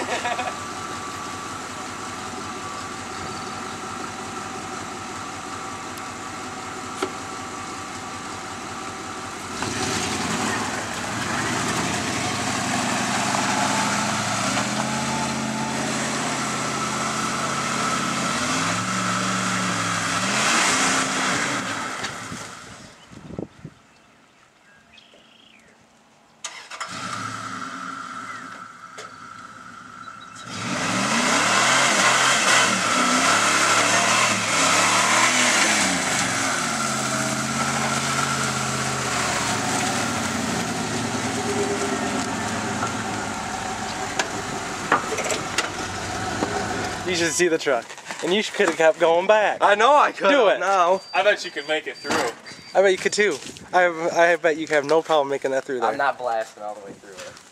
You should see the truck. And you could have kept going back. I know I could. Do it. now. I bet you could make it through. I bet you could too. I bet you could have no problem making that through there. I'm not blasting all the way through it.